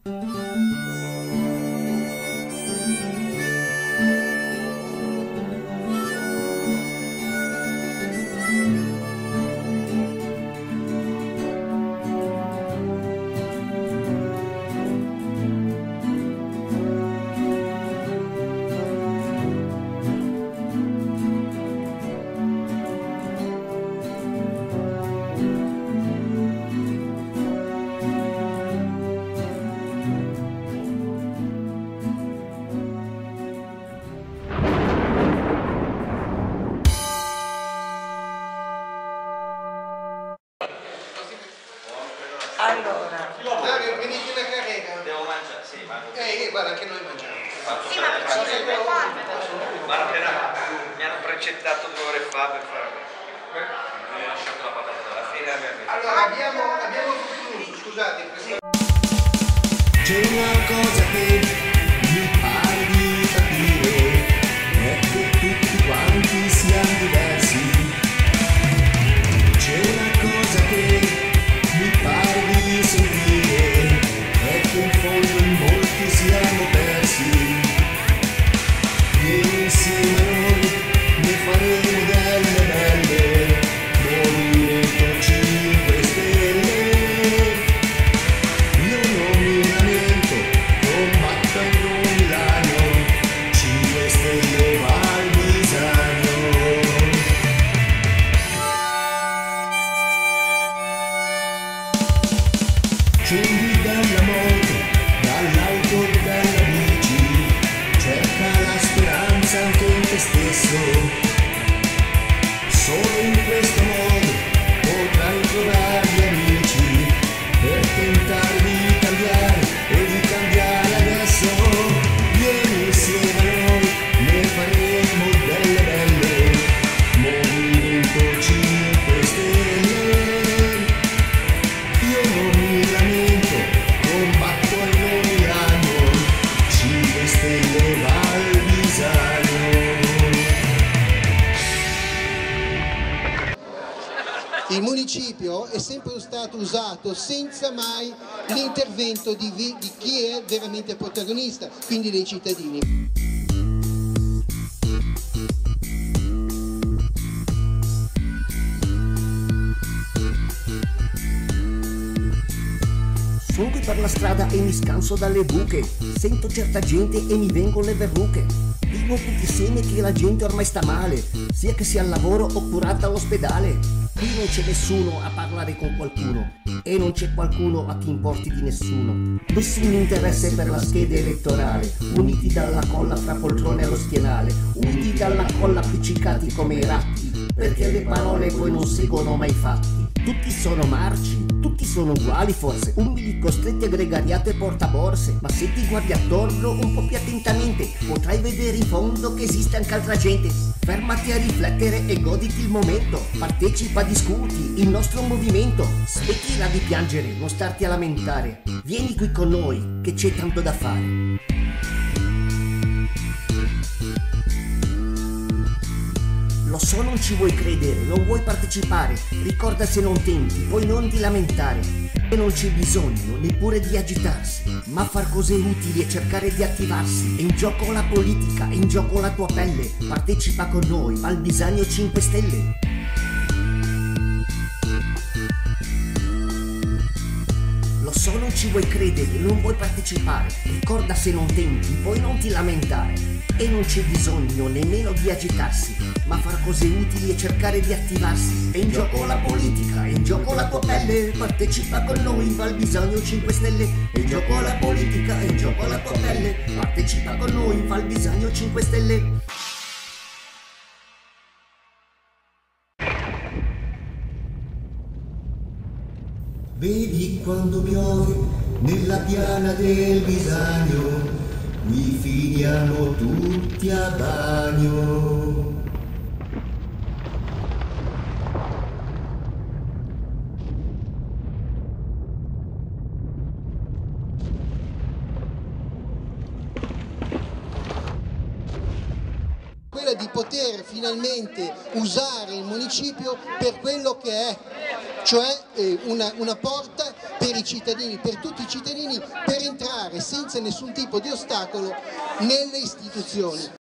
Allora, Dario, venite la carrera. Devo mangiare, sì, ma... Guarda, anche noi mangiamo. sì, ma posso sempre farlo. Ma appena mi hanno precettato 2 ore fa per fare... Mi ho lasciato la patata alla fine. Allora, abbiamo concluso, scusate. C'è una cosa che mi pare di capire, è che tutti quanti siamo diversi. C'è una cosa che mi pare di sentire, è che in fondo in molti siamo persi. Vieni insieme a noi, ne faremo delle belle, Movimento 5 Stelle. Io non mi lamento, combattendo Milano, 5 Stelle Valvisano. Scendi dalla moto, dall'auto e dalla bici, cerca la speranza anche in te stesso. Solo in questo modo potrai trovare gli amici per tentare di cambiare e di cambiare adesso. Vieni insieme a noi, ne faremo delle belle, Movimento 5 Stelle. Io non mi lamento, combatto e non mi ragno, 5 Stelle Valvisano. Il municipio è sempre stato usato senza mai l'intervento di chi è veramente protagonista, quindi dei cittadini. Sono qui per la strada e mi scanso dalle buche, sento certa gente e mi vengono le verruche. Dico tutti insieme che la gente ormai sta male, sia che sia al lavoro o curata all'ospedale. Qui non c'è nessuno a parlare con qualcuno e non c'è qualcuno a chi importi di nessuno. Nessun interesse per la scheda elettorale, uniti dalla colla fra poltrone allo schienale, uniti dalla colla appiccicati come i ratti, perché le parole poi non seguono mai i fatti. Tutti sono marci, tutti sono uguali forse, umili, costretti a gregariato e portaborse. Ma se ti guardi attorno un po' più attentamente, potrai vedere in fondo che esiste anche altra gente. Fermati a riflettere e goditi il momento, partecipa, discuti il nostro movimento. Smettila di piangere, non starti a lamentare, vieni qui con noi che c'è tanto da fare. Lo so, non ci vuoi credere, non vuoi partecipare, ricorda se non tenti, poi non ti lamentare. E non c'è bisogno neppure di agitarsi, ma far cose utili e cercare di attivarsi. È in gioco la politica, è in gioco la tua pelle, partecipa con noi, Valvisano 5 Stelle. Lo so, non ci vuoi credere, non vuoi partecipare, ricorda se non tenti, poi non ti lamentare. E non c'è bisogno nemmeno di agitarsi, ma far cose utili e cercare di attivarsi. È in gioco la politica, è in gioco la tua pelle, partecipa con noi, Valvisano 5 Stelle. È in gioco la politica, è in gioco la tua pelle, partecipa con noi, Valvisano 5 Stelle. Vedi quando piove nella piana del Bisagno, qui finiamo tutti a bagno. Quella di poter finalmente usare il municipio per quello che è, cioè una porta per per i cittadini, per tutti i cittadini, per entrare senza nessun tipo di ostacolo nelle istituzioni.